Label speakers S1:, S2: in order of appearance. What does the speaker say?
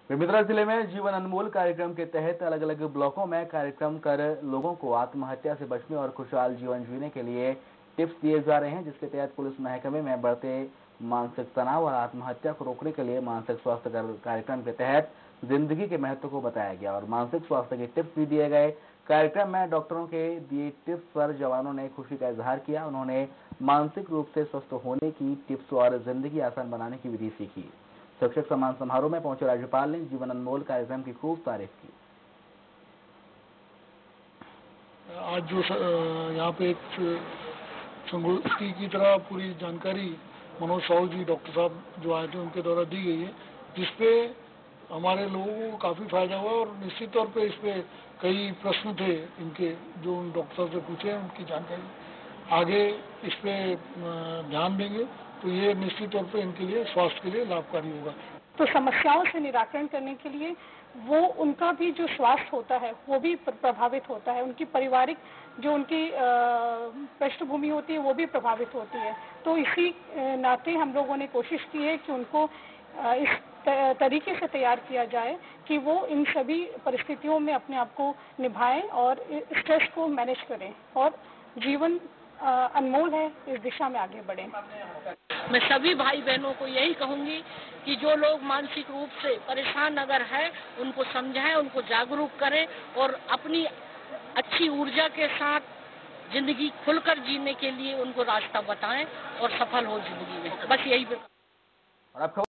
S1: बेमेतरा जिले में जीवन अनमोल कार्यक्रम के तहत अलग अलग ब्लॉकों में कार्यक्रम कर लोगों को आत्महत्या से बचने और खुशहाल जीवन जीने के लिए टिप्स दिए जा रहे हैं, जिसके तहत पुलिस महकमे में बढ़ते मानसिक तनाव और आत्महत्या को रोकने के लिए मानसिक स्वास्थ्य कार्यक्रम के तहत जिंदगी के महत्व को बताया गया और मानसिक स्वास्थ्य के टिप्स भी दिए गए। कार्यक्रम में डॉक्टरों के दिए टिप्स पर जवानों ने खुशी का इजहार किया। उन्होंने मानसिक रूप से स्वस्थ होने की टिप्स और जिंदगी आसान बनाने की विधि सीखी। शिक्षक सम्मान समारोह में पहुंचे राज्यपाल ने जीवन अनमोल कार्यक्रम की खूब तारीफ की।
S2: आज जो यहाँ पे एक संगोष्ठी की तरह पूरी जानकारी मनोज साहू जी डॉक्टर साहब जो आए थे उनके द्वारा दी गई है, जिसपे हमारे लोगों को काफी फायदा हुआ और निश्चित तौर पे इस पे कई प्रश्न थे इनके जो उन डॉक्टर साहब से पूछे, उनकी जानकारी आगे इस पे ध्यान देंगे तो ये निश्चित तौर पे इनके लिए स्वास्थ्य के लिए लाभकारी होगा।
S3: तो समस्याओं से निराकरण करने के लिए वो उनका भी जो स्वास्थ्य होता है वो भी प्रभावित होता है, उनकी पारिवारिक जो उनकी पृष्ठभूमि होती है वो भी प्रभावित होती है। तो इसी नाते हम लोगों ने कोशिश की है कि उनको इस तरीके से तैयार किया जाए कि वो इन सभी परिस्थितियों में अपने आप को निभाएं और स्ट्रेस को मैनेज करें और जीवन अनमोल है, इस दिशा में आगे बढ़ें।
S4: मैं सभी भाई बहनों को यही कहूंगी कि जो लोग मानसिक रूप से परेशान अगर है उनको समझाएं, उनको जागरूक करें और अपनी अच्छी ऊर्जा के साथ जिंदगी खुलकर जीने के लिए उनको रास्ता बताएं और सफल हो जिंदगी में। बस यही